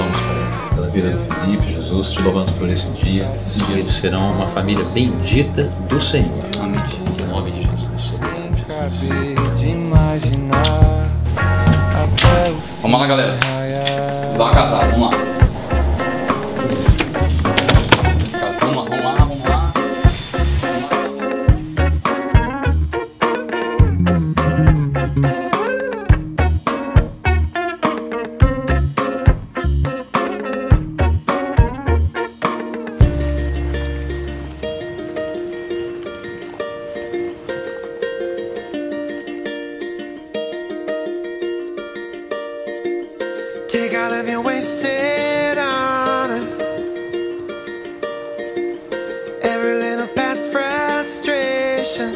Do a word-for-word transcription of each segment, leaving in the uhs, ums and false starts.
louvamos, Pai, pela vida do Felipe, Jesus, te louvamos por esse dia, que eles serão uma família bendita do Senhor. Amém. Em nome de Jesus. Acabei de imaginar até o Vamos lá, galera. fim Dá uma casada, vamos lá. Vamos lá, vamos lá, vamos lá. Take all of your wasted honor, every little past frustration.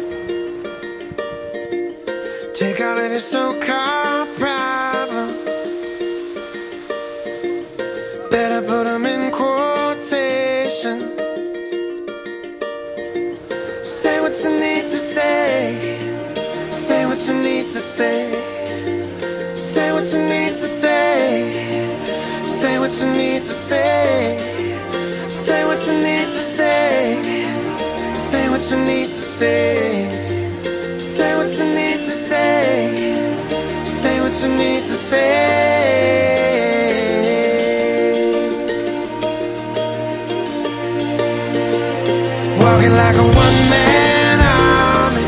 Take all of your so-called problems, better put them in quotations. Say what you need to say, say what you need to say. Say what you need to say, say what you need to say, say what you need to say, say what you need to say, say what you need to say, say what you need to say. Walking like a one-man army,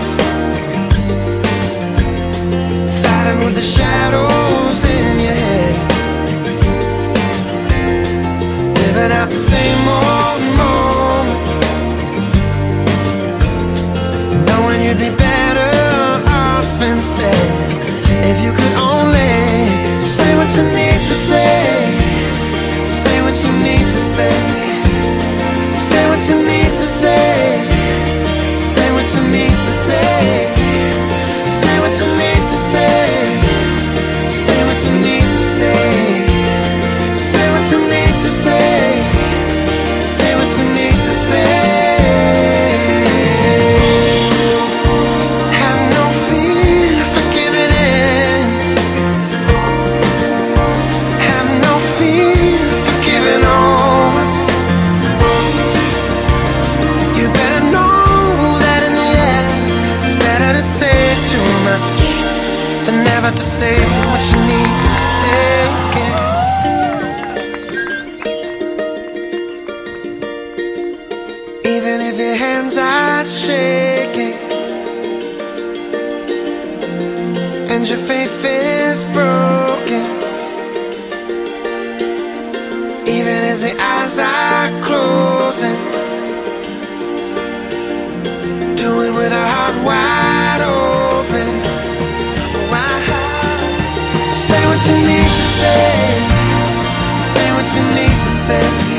fighting with the shadows in your head, living out the same old moment, knowing you'd be better off instead if you could only say what you need to say, say what you need to say, say what you need to say, say what you need to say, say what you need to say. Say what you need to say, say what you need to say, say what you need to say. Have no fear for giving in, have no fear for giving over. You better know that in the end it's better to say too much than never to say what you need to say again. Even if your hands are shaking and your faith is broken, even as the eyes are closing, do it with a heart wide open. Say what you need to say, say what you need to say.